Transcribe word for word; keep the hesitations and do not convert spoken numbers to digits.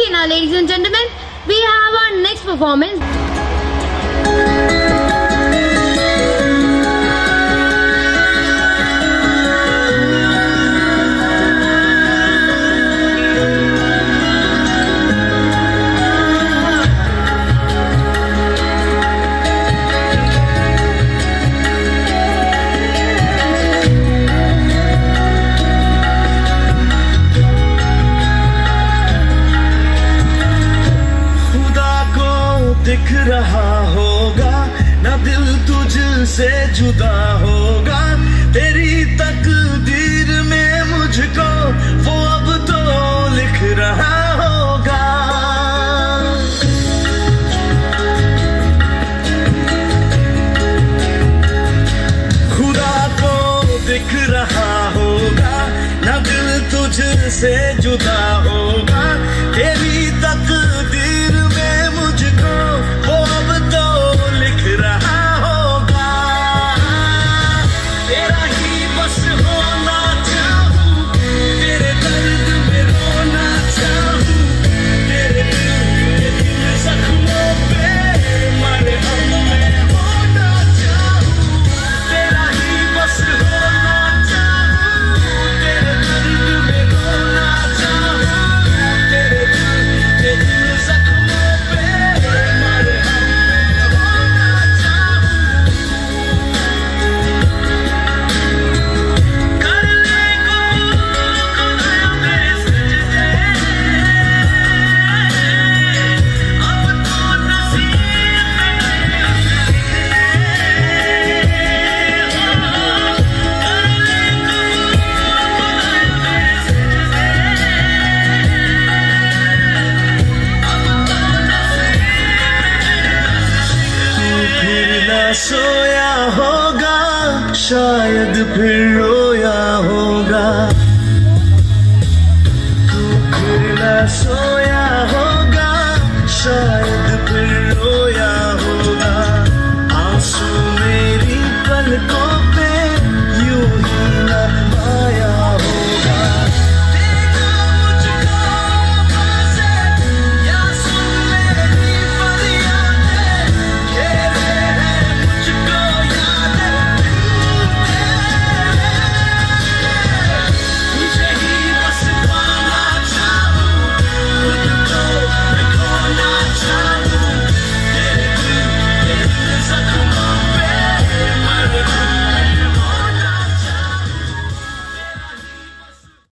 Okay, now ladies and gentlemen, we have our next performance. दिख रहा होगा ना दिल तुझसे जुदा होगा, तेरी तकदीर में मुझको वो अब तो लिख रहा होगा। खुदा को दिख रहा होगा ना दिल तुझसे जुदा होगा, तेरी तकदीर में मुझको वो अब तो लिख रहा होगा। तेरा ही बस होना चाहूं, तेरे दर्द में रोना चाहूं, तेरे दिल के जख्मों पे मरहम में होना चाहूं। तेरा ही बस होना चाहूं, तेरे दर्द में रोना चाहूं, तेरे दिल के जख्मों पे मरहम में होना चाहूं। कर ले कबूल खुदाया मेरे सजदे, अब तो नसीब में फिर ना सोया होगा, शायद फिर रोया होगा। तू फिर ना सोया